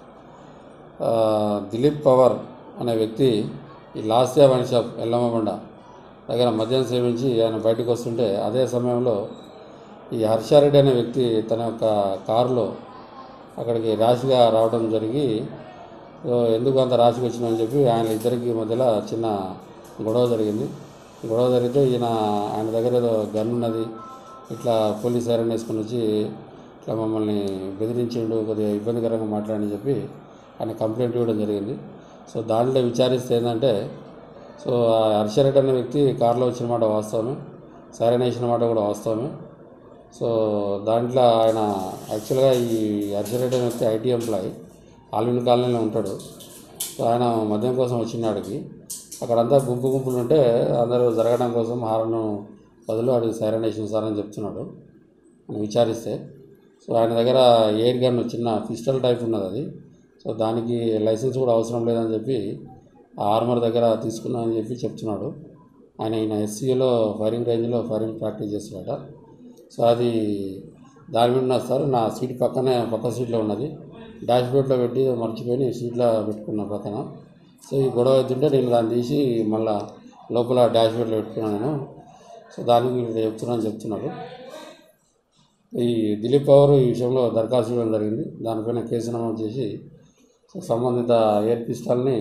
Speaker 9: దిలీప్ పవర్ అనే వ్యక్తి ఈ లాస్యా వైన్ షాప్ ఎల్లమ్మబండ దగ్గర మద్యం సేవించి ఆయన బయటకు వస్తుంటే అదే సమయంలో ఈ హర్షారెడ్డి అనే వ్యక్తి తన యొక్క కారులో అక్కడికి ర్యాష్గా రావడం జరిగి ఎందుకు అంత ర్యాష్గా వచ్చిందని చెప్పి ఆయన ఇద్దరికి మధ్యలో చిన్న గొడవ జరిగింది. గొడవ జరిగితే ఆయన దగ్గర ఏదో గన్ ఉన్నది, ఇట్లా పోలీస్ సైరన్ వేసుకొని వచ్చి ఇట్లా మమ్మల్ని బెదిరించిండు, కొద్దిగా ఇబ్బందికరంగా మాట్లాడని చెప్పి ఆయన కంప్లైంట్ ఇవ్వడం జరిగింది. సో దాంట్లో విచారిస్తే ఏంటంటే, సో హర్షరెడ్డి అనే వ్యక్తి కారులో వచ్చిన మాట వాస్తవమే, సైరన్ వేసిన మాట కూడా వాస్తవమే. సో దాంట్లో ఆయన యాక్చువల్గా ఈ హర్షరెడ్డి అనే వ్యక్తి ఐటీ ఎంప్లాయీ, ఆల్విన్ కాలనీలో ఉంటాడు. సో ఆయన మద్యం కోసం వచ్చినాడికి అక్కడంతా గుంపులు ఉంటే అందరూ జరగడం కోసం హారను బదులు అది సైరన్ వేసిన సార్ అని చెప్తున్నాడు అని విచారిస్తే. సో ఆయన దగ్గర ఎయిర్ గన్ చిన్న పిస్టల్ టైప్ ఉన్నది అది. సో దానికి లైసెన్స్ కూడా అవసరం లేదని చెప్పి ఆ ఆర్మర్ దగ్గర తీసుకున్నామని చెప్పి చెప్తున్నాడు. ఆయన ఎస్సీలో ఫైరింగ్ రేంజ్లో ఫైరింగ్ ప్రాక్టీస్ చేస్తున్నాడ. సో అది దాని మీద ఉన్నది సార్. నా సీట్ పక్క సీట్లో ఉన్నది, డాష్ బోర్డ్లో పెట్టి మర్చిపోయి సీట్లో పెట్టుకున్న పక్కన. సో ఈ గొడవ అవుతుంటే నేను దాన్ని తీసి మళ్ళీ లోపల డాష్ బోర్డ్లో పెట్టుకున్నాను నేను. సో దానికి చెప్తున్నాడు. ఈ దిలీప్ పవర్ ఈ విషయంలో దరఖాస్తు ఇవ్వడం జరిగింది. దానిపైన కేసు నమోదు చేసి సంబంధిత ఎయిర్ పిస్టల్ని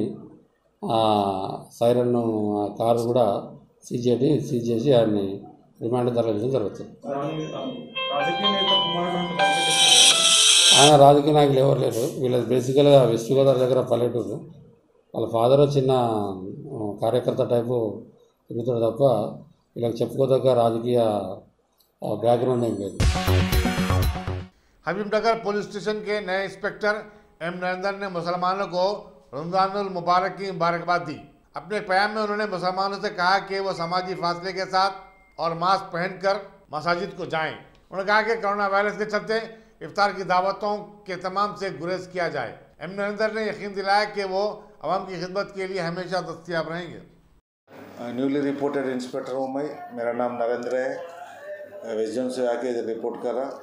Speaker 9: సైరన్ కారు కూడా సీజ్ చేసి ఆయన్ని రిమాండ్ తరలించడం జరుగుతుంది. ఆయన రాజకీయ నాయకులు ఎవరు లేరు. వీళ్ళది బేసికల్గా వెస్ట్ గోదావరి దగ్గర పల్లెటూరు. వాళ్ళ ఫాదర్ చిన్న కార్యకర్త టైపు తిరుగుతాడు తప్ప వీళ్ళకి చెప్పుకోదగ్గ రాజకీయ बैकग्राउंड नहीं गई।
Speaker 1: हबीबनगर पुलिस स्टेशन के नए इंस्पेक्टर एम नरेंद्र ने मुसलमानों को रमजानुल मुबारक की मुबारकबाद दी। अपने बयान में उन्होंने मुसलमानों से कहा कि वो समाजी फासले के साथ और मास्क पहनकर मसाजिद को जाएं। उन्होंने कहा कि कोरोना वायरस के चलते इफ्तार की दावतों के तमाम से गुरेज किया जाए। एम नरेंद्र ने यकीन दिलाया कि वो अवाम की खिदमत के लिए हमेशा दस्तयाब रहेंगे।
Speaker 10: न्यूली रिपोर्टेड इंस्पेक्टर हूँ मैं, मेरा नाम नरेंद्र है। वेस्टर्न से आके इधर रिपोर्ट कर रहा।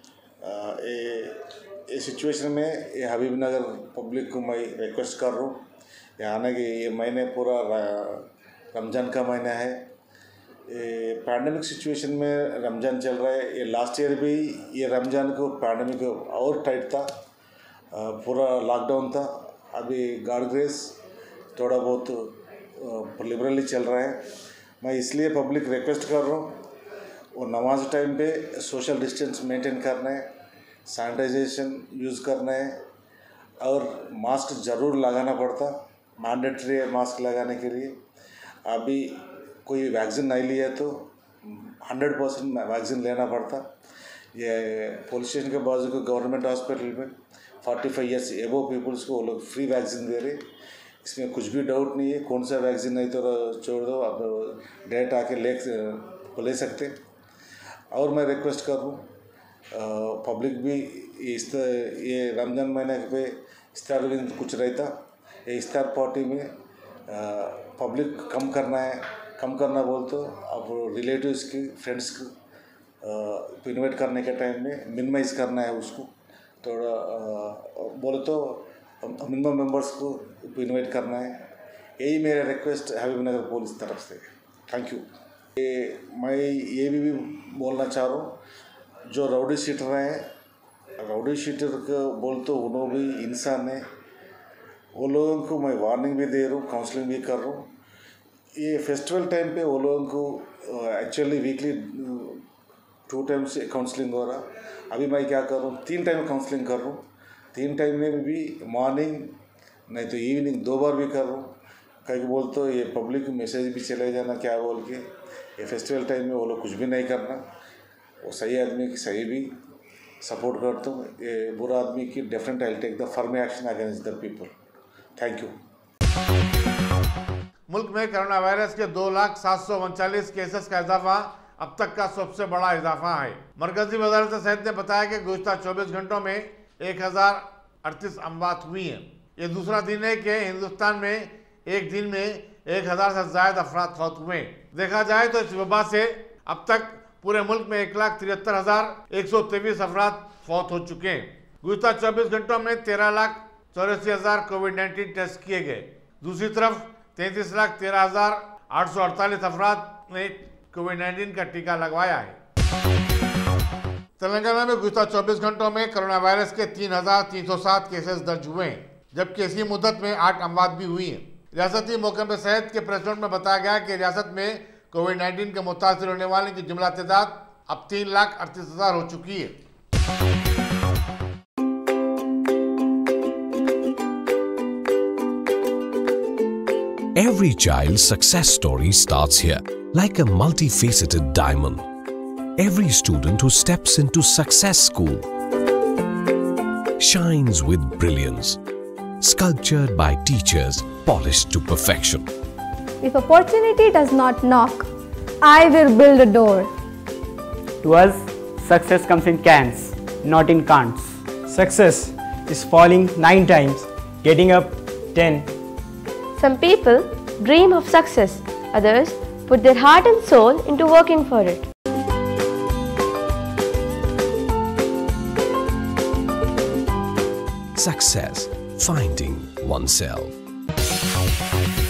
Speaker 10: ये सिचुएशन में ये हबीबनगर पब्लिक को मैं रिक्वेस्ट कर रहा हूँ यहाँ आने की। ये महीने पूरा रमज़ान का महीना है। ये पैंडमिक सिचुएशन में रमज़ान चल रहा है। ये लास्ट ईयर भी ये रमज़ान को पैंडमिक और टाइट था, पूरा लॉकडाउन था। अभी गॉड ग्रेस थोड़ा बहुत लिबरली चल रहा है। मैं इसलिए पब्लिक रिक्वेस्ट कर रहा हूँ और नमाज टाइम पे सोशल डिस्टेंस मेंटेन करना है, सैनिटाइजेशन यूज़ करना है और मास्क ज़रूर लगाना पड़ता, मैंडेटरी है मास्क लगाने के लिए। अभी कोई वैक्सीन नहीं लिया तो 100% वैक्सीन लेना पड़ता। ये पुलिस स्टेशन के बाजू को गवर्नमेंट हॉस्पिटल में 45 ईयर्स एबो पीपल्स को वो लोग फ्री वैक्सीन दे रहे। इसमें कुछ भी डाउट नहीं है। कौन सा वैक्सीन नहीं तो छोड़ दो, अब डेट आके ले सकते। और मैं रिक्वेस्ट कर दूँ पब्लिक भी ये रमज़ान महीने पे इफ्तार भी कुछ रहता, ये इफ्तार पार्टी में पब्लिक कम करना बोल तो अब रिलेटिव्स की फ्रेंड्स को इन्वाइट करने के टाइम में मिनिमाइज़ करना है उसको। थोड़ा बोले तो मिनिमम मेंबर्स को इन्वाइट करना है। यही मेरा रिक्वेस्ट हबीबनगर पुलिस तरफ से। Thank you. मैं ये भी बोलना चाह रहा हूँ, जो राउडी शीटर हैं, राउडी शीटर को बोल तो उन्होंने भी इंसान है। वो लोगों को मैं वार्निंग भी दे रहा हूँ, काउंसलिंग भी कर रहा हूँ। ये फेस्टिवल टाइम पे वो लोगों को एक्चुअली वीकली 2 टाइम्स काउंसलिंग हो रहा। अभी मैं क्या कर रहा हूँ, 3 टाइम काउंसलिंग कर रहा हूँ। 3 टाइम में भी मॉर्निंग नहीं तो इवनिंग 2 बार भी कर रहा हूँ। कहीं बोल तो ये पब्लिक मैसेज भी चले जाना क्या बोल के, ये फेस्टिवल टाइम में वो लोग कुछ भी नहीं करना। वो सही आदमी की सही भी सपोर्ट करता हूँ, ये बुरा आदमी की definite I take the firm action against the people. Thank you.
Speaker 1: मुल्क में कोरोना वायरस के 2,739 केसेस का इजाफा अब तक का सबसे बड़ा इजाफा है। मरकजी वजारत सेहत ने बताया कि गुज़िश्ता 24 घंटों में 1038 अमवात हुई हैं। ये दूसरा दिन है कि हिंदुस्तान में एक दिन में 1000 से ज़्यादा अफराद फौत हुए। देखा जाए तो इस वबा से अब तक पूरे मुल्क में 1,73,123 अफराद फौत हो चुके हैं। गुज़िश्ता 24 घंटों में 13,84,000 कोविड-19 टेस्ट किए गए। दूसरी तरफ 33,13,848 अफराद ने कोविड-19 का टीका लगवाया है। तेलंगाना में गुज़िश्ता 24 घंटों में कोरोना वायरस के 3,307 केसेस दर्ज हुए हैं, जबकि इसी मुद्दत में 8 अमवात भी हुई हैं। रियासती महकमे सेहत के प्रेस नोट में बताया गया कि रियासत में कोविड-19 के मुतासिर होने वालों की जुमला तादाद अब 3,38,000 हो चुकी है।
Speaker 11: Every child's success story starts here, like a multifaceted diamond. Every student who steps into Success School shines with brilliance, sculptured by teachers polished to perfection.
Speaker 12: If opportunity does not knock, I will build a door.
Speaker 13: To us, success comes in cans, not in can'ts.
Speaker 14: Success is falling 9 times, getting up 10.
Speaker 15: Some people dream of success, others put their heart and soul into working for it.
Speaker 11: Success, finding oneself.